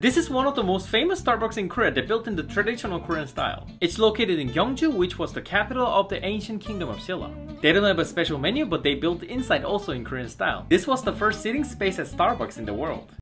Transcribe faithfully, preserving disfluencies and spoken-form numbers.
This is one of the most famous Starbucks in Korea that built in the traditional Korean style. It's located in Gyeongju, which was the capital of the ancient kingdom of Silla. They don't have a special menu, but they built inside also in Korean style. This was the first sitting space at Starbucks in the world.